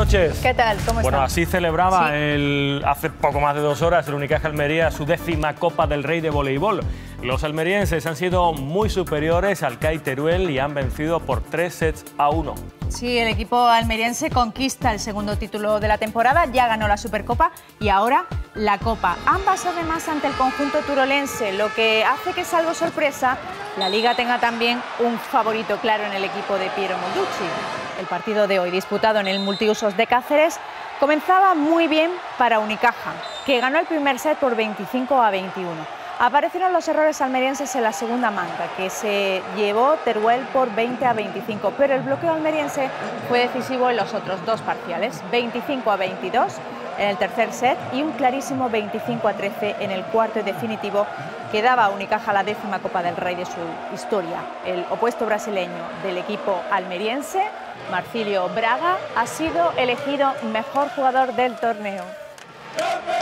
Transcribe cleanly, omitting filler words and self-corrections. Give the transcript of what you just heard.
noches. ¿Qué tal? ¿Cómo Bueno, estás? así celebraba hace poco más de 2 horas el Unicaja Almería su 10ª Copa del Rey de voleibol. Los almerienses han sido muy superiores al CAI Teruel y han vencido por 3-1. Sí, el equipo almeriense conquista el segundo título de la temporada, ya ganó la Supercopa y ahora la Copa. Ambas además ante el conjunto turolense, lo que hace que, salvo sorpresa, la Liga tenga también un favorito claro en el equipo de Piero Molducci. El partido de hoy, disputado en el Multiusos de Cáceres, comenzaba muy bien para Unicaja, que ganó el primer set por 25-21. Aparecieron los errores almerienses en la segunda manga, que se llevó Teruel por 20-25, pero el bloqueo almeriense fue decisivo en los otros dos parciales, 25-22 en el tercer set y un clarísimo 25-13 en el cuarto y definitivo, que daba a Unicaja la 10ª Copa del Rey de su historia. El opuesto brasileño del equipo almeriense, Marcílio Braga, ha sido elegido mejor jugador del torneo.